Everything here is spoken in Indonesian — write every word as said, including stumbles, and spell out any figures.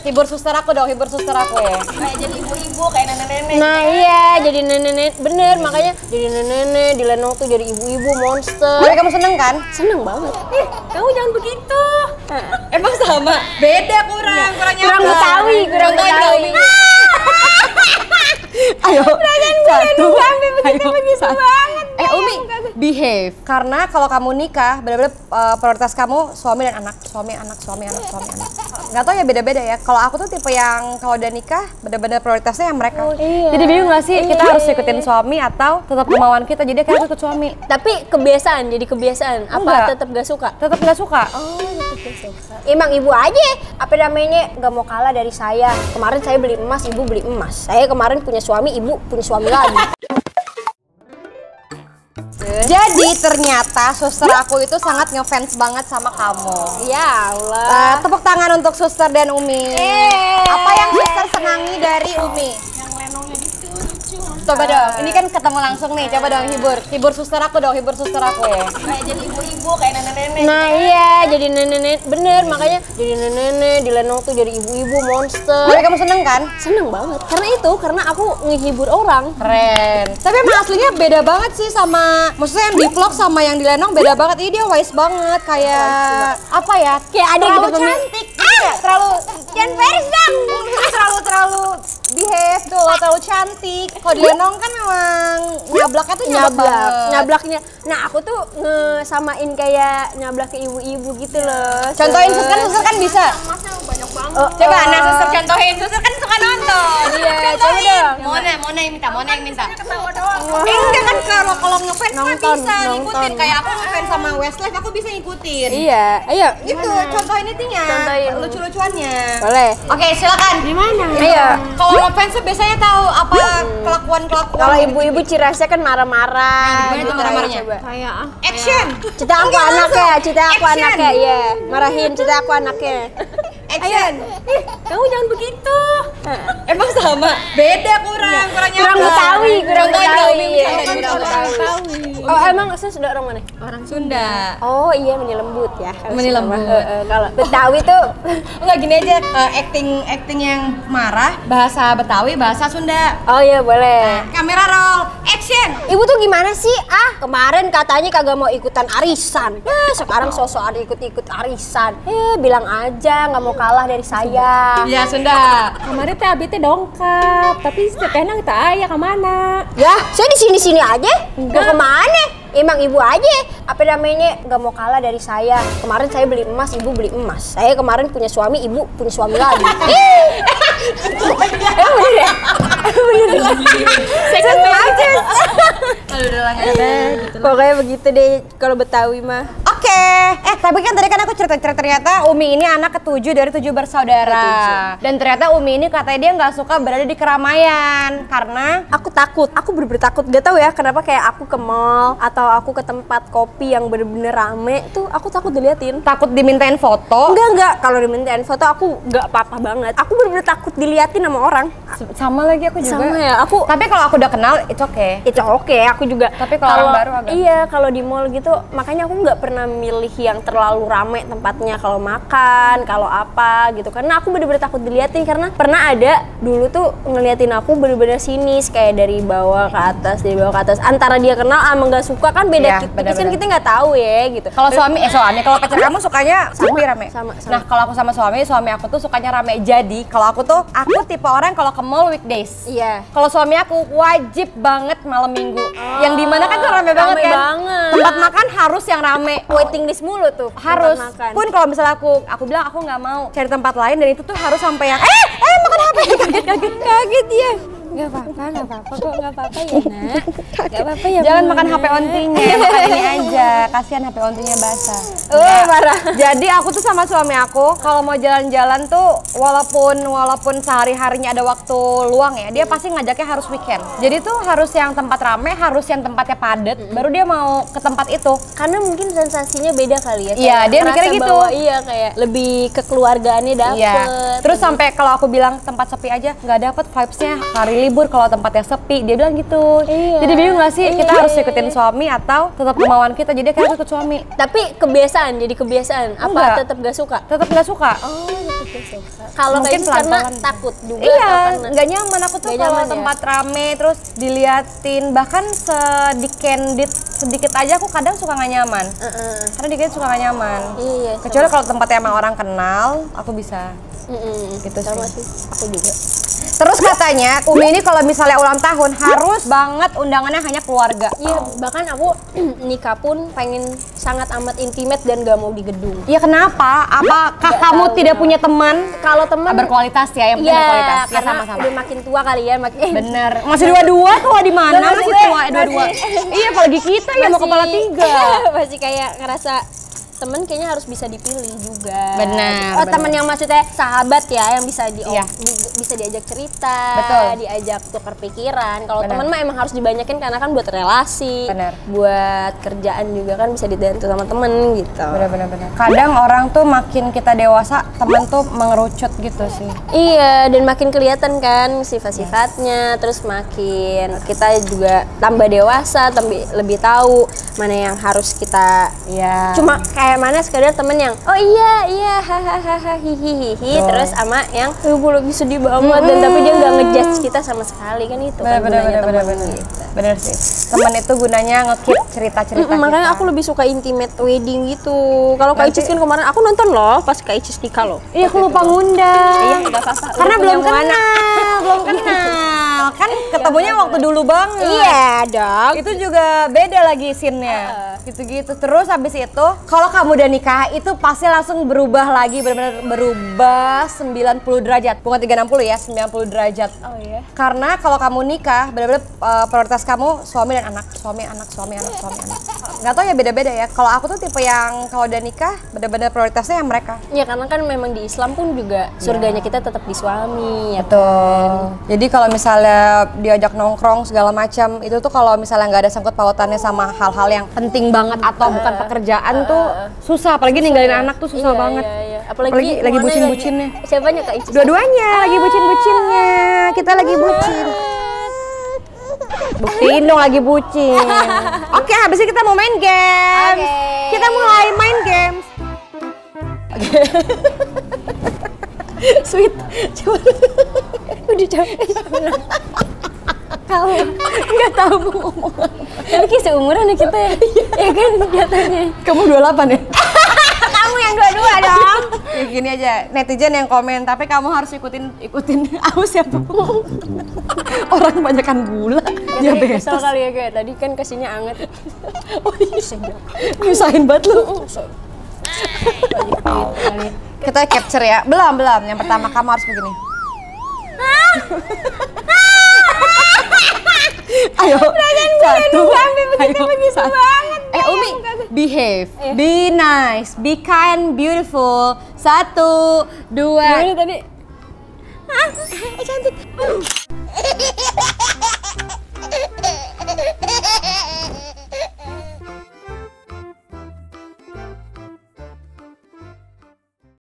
Hibur suster aku dong, hibur suster aku ya. Kayak jadi ibu-ibu, kayak nenek-nenek. Nah iya, jadi nenek-nenek, bener makanya jadi nenek-nenek, di Lenong tuh jadi ibu-ibu monster. Tapi kamu seneng kan? Seneng banget. Ih, kamu jangan begitu. Emang sama? Beda kurang, kurang nyambung. Kurang Betawi, kurang Betawi. Ayo, satu, sampai begitu begitu banget. Eh Umi, behave. Karena kalau kamu nikah, benar-benar uh, prioritas kamu suami dan anak, suami anak, suami anak, suami anak. Gak tau ya beda-beda ya. Kalau aku tuh tipe yang kalau udah nikah, benar-benar prioritasnya yang mereka. Oh, iya. Jadi bingung gak sih Iya, kita iya, harus iya. ikutin suami atau tetap kemauan kita? Jadi kita harus ikut suami. Tapi kebiasaan, jadi kebiasaan. Apa Enggak. tetap gak suka? Tetap nggak suka. Oh, tetap gak suka. Emang ibu aja, apa namanya, gak mau kalah dari saya. Kemarin saya beli emas, ibu beli emas. Saya kemarin punya suami, ibu punya suami lagi. Jadi ternyata suster aku itu sangat ngefans banget sama kamu. Ya Allah. Uh, tepuk tangan untuk suster dan Umi. Eh. Apa yang suster senangi dari Umi? Yang lenongnya gitu lucu. Coba dong, ini kan ketemu langsung nih. Coba dong hibur, hibur suster aku dong, hibur suster aku ya. Kayak jadi ibu-ibu, kayak nenek-nenek. Nah iya, jadi nenek-nenek, bener makanya jadi nenek-nenek, di Lenong tuh jadi ibu-ibu monster. Tapi kamu seneng kan? Seneng banget, karena itu, karena aku ngehibur orang. Keren. Tapi emang aslinya beda banget sih sama, maksudnya yang di vlog sama yang di Lenong beda banget. Ini dia wise banget, kayak apa ya? Kayak ada terlalu gitu cantik, ah! Terlalu jangan beres dong. terlalu terlalu behave tuh, terlalu cantik. Kalau di Lenong kan memang nyablaknya tuh nyablak, nyablak, banget. nyablaknya. Nah aku tuh ngesamain kayak nyablak ke ibu-ibu gitu loh. Contohin suster kan, suster kan bisa. Emasnya banyak banget. Oh, Coba, oh. nah suster contohin, suster kan suka nonton. Iya, coba Contohin. dong. Mona, Mona yang minta, Mona yang minta. Ketawa doang. Eh enggak kan kalau kalau ngefans mah Nonton, bisa ngikutin. nonton. Kayak aku ngefans sama Westlife, aku bisa ngikutin. Iya, ayo. Gitu, contohin itunya. Contohin. Lucu-lucuannya. Boleh. Oke, silakan. Gimana? Ayo. Kalau ngefans tuh biasanya tahu apa kelakuan-kelakuan. Kalau ibu-ibu cirasnya kan marah-marah. Gimana tuh gitu, marah-marahnya? ayo coba. Kayak ah. Action. Cita aku Enggak, anaknya, langsung. cita aku Action. anaknya, iya. Marahin cita aku anaknya. Action. Ih, kamu jangan begitu. Emang sama? Beda kurang, kurang Kurang nyambung. Betawi, kurang Contohin dong, Betawi. Umi, Iya. contohin dong. Betawi. Oh emang saya sudah orang mana? Orang Sunda. Oh iya meni lembut ya. Kalau Meni Sunda lembut. mah. Eh, eh, Kalau Betawi tuh Enggak gini aja, eh, acting acting yang marah, bahasa Betawi, bahasa Sunda. oh iya boleh. Kamera roll, action. Ibu tuh gimana sih? Ah, kemarin katanya kagak mau ikutan arisan. Nah, sekarang sosok ikut-ikut arisan. Eh, bilang aja nggak mau kalah dari saya. Ya Sunda. Kemarin teh abi teh dongkap, tapi setehna kita ayah kemana? Ya, saya di sini-sini aja. Mau kemana? Emang ibu aja, apa namanya, nggak mau kalah dari saya. Kemarin saya beli emas, ibu beli emas. Saya kemarin punya suami, ibu punya suami lagi. Emang bener ya? Bener lagi. Second aja. Aduh udah lah nggak ada gitu. Pokoknya begitu deh kalau Betawi mah. Oke, eh tapi kan tadi kan aku cerita-cerita ternyata Umi ini anak ketujuh dari tujuh bersaudara. Ketujuh. Dan ternyata Umi ini katanya dia nggak suka berada di keramaian karena Aku takut, aku bener-bener takut. Gak tahu ya kenapa kayak aku ke mall atau aku ke tempat kopi yang bener-bener rame tuh aku takut diliatin. takut dimintain foto. Enggak, enggak. Kalau dimintain foto aku enggak apa-apa banget. Aku bener-bener takut diliatin sama orang. Sama lagi aku juga. Sama ya, aku Tapi kalau aku udah kenal, it's okay. itu oke, aku juga. Tapi kalau orang baru agak- Iya, kalau di mall gitu, makanya aku nggak pernah milih yang terlalu rame tempatnya kalau makan, kalau apa gitu. Karena aku bener-bener takut diliatin karena pernah ada dulu tuh ngeliatin aku bener-bener sinis kayak dari bawah ke atas, dari bawah ke atas. Antara dia kenal sama nggak suka kan beda. Iya, Tipis kan bener-bener. kita nggak tahu ya gitu. Kalau suami, eh suami, kalau pacar kamu sukanya sepi rame? sama, sama. Nah kalau aku sama suami, suami aku tuh sukanya rame. Jadi kalau aku tuh, aku tipe orang kalau ke mall weekdays. Iya. Kalau suami aku wajib banget malam minggu. Yang dimana kan tuh rame, banget rame kan? banget. Tempat makan harus yang rame. Waiting list mulu tuh. Harus. tempat makan. Pun kalau misalnya aku, aku bilang aku nggak mau cari tempat lain dan itu tuh harus sampai yang eh eh makan H P kaget kaget kaget dia. Gak apa-apa, gak apa-apa kok, gak apa-apa ya nak. Gak apa-apa ya. Jangan Bunda. makan H P ontinya, makan ini aja. Kasihan H P ontinya basah. Oh marah. Jadi aku tuh sama suami aku kalau mau jalan-jalan tuh walaupun walaupun sehari-harinya ada waktu luang ya, dia pasti ngajaknya harus weekend. Jadi tuh harus yang tempat rame, harus yang tempatnya padat, baru dia mau ke tempat itu. Karena mungkin sensasinya beda kali ya. Iya, kayak dia ngerasa mikirnya gitu. bahwa iya kayak lebih kekeluargaannya dapet. Iya. Terus sampai kalau aku bilang tempat sepi aja nggak dapet vibes-nya. Hari ini libur kalau tempatnya sepi. Dia bilang gitu. Iya. Jadi bingung nggak sih Iya, kita iya, harus iya, ikutin iya. suami atau tetap kemauan kita? Jadi akhirnya aku ikut suami. Tapi kebiasaan, jadi kebiasaan. Apa Enggak. tetap gak suka? Tetap nggak suka. Oh, tetap gak suka. Kalau Mungkin kayak gitu karena pelan-pelan. takut juga atau Iya, karena- nggak nyaman aku tuh Nggak kalau nyaman ya? tempat rame terus diliatin, bahkan sedikit sedikit aja aku kadang suka nggak nyaman. Heeh. Karena dikit suka nggak nyaman. Iya, Kecuali kalau tempatnya emang orang kenal, aku bisa. Mm-mm. Gitu Sama sih. sih. Aku juga. Terus katanya Umi ini kalau misalnya ulang tahun harus banget undangannya hanya keluarga. Iya, bahkan aku nikah pun pengen sangat amat intimate dan gak mau di gedung. Iya kenapa? Apakah Nggak kamu tahu tidak kenapa. punya teman Kalau teman berkualitas ya, yang punya iya, berkualitas? Ya karena sama-sama. udah makin tua kali ya, makin Bener. Masih dua-dua tua di mana? Nggak, Masih maksudnya tua dua-dua. masih- Iya, apalagi kita ya mau kepala tiga. Masih kayak ngerasa temen kayaknya harus bisa dipilih juga. Benar, Oh, benar. temen yang maksudnya sahabat ya, yang bisa di Iya. di- bisa diajak cerita, Betul. diajak tukar pikiran. Kalau Benar. temen mah emang harus dibanyakin karena kan buat relasi, Benar. buat kerjaan juga kan bisa dibantu sama temen gitu. Bener-bener. Kadang orang tuh makin kita dewasa, temen tuh mengerucut gitu sih. Iya, dan makin kelihatan kan sifat-sifatnya, terus makin kita juga tambah dewasa, tambah lebih tahu mana yang harus kita Iya. cuma kayak mana sekedar temen yang oh iya iya hahaha hihihi Betul. terus sama yang eh gue lagi sedih banget dan tapi dia nggak ngejudge kita sama sekali kan itu kan Bener-bener. gunanya Bener, temen bener. gitu. Bener sih. Temen itu gunanya nge-keep cerita-cerita Mm-mm, makanya kita. aku lebih suka intimate wedding gitu. Kalau Kak Nanti- Icis kan kemarin aku nonton loh pas Kak Icis nikah loh. Iya, aku lupa ngundang. Iya, nggak apa-apa. Karena Udah belum punya anak. kenal, belum kenal. Kan ketemunya waktu dulu banget. Iya dong. Itu juga beda lagi scene-nya. Gitu-gitu. Terus habis itu, kalau kamu udah nikah itu pasti langsung berubah lagi, benar-benar berubah sembilan puluh derajat. Bukan tiga ratus enam puluh ya, sembilan puluh derajat. Oh iya. Karena kalau kamu nikah, benar-benar uh, prioritas kamu suami dan anak, suami anak, suami anak, suami anak. Nggak tahu ya, beda-beda ya. Kalau aku tuh tipe yang kalau udah nikah, benar-benar prioritasnya yang mereka. Ya karena kan memang di Islam pun juga surganya kita tetap di suami ya. Betul. Jadi kalau misalnya diajak nongkrong segala macam, itu tuh kalau misalnya nggak ada sangkut pautannya sama hal-hal yang penting banget atau bukan pekerjaan tuh susah. Apalagi ninggalin anak tuh susah Iya, banget. iya, iya. Apalagi, Apalagi, lagi mana bucin-bucinnya. lagi- Siapanya Kak Icis? Dua-duanya lagi bucin-bucinnya. Kita lagi bucin. Buktiin dong lagi bucin. Oke, habis ini kita mau main games. Oke. Kita mulai main games. Sweet. Coba. Udah capek. Kamu nggak tahu mau ngomong apa. Tapi kayak seumuran ya kita ya. Ya kan jatuhnya. Kamu dua puluh delapan ya? Kamu yang dua-dua dong. Ya gini aja, netizen yang komen, tapi kamu harus ikutin ikutin aku siapa? Orang kebanyakan gula, diabetes. Kesel kali ya kayak tadi kan kesini anget. Oh iya, nyusahin banget lu. Kita capture ya, belum belum. Yang pertama kamu harus begini. Ayo, satu, ayo, satu. Eh Umi, behave, be nice, be kind, beautiful. Satu, dua. Gimana tadi? Ah, eh, cantik.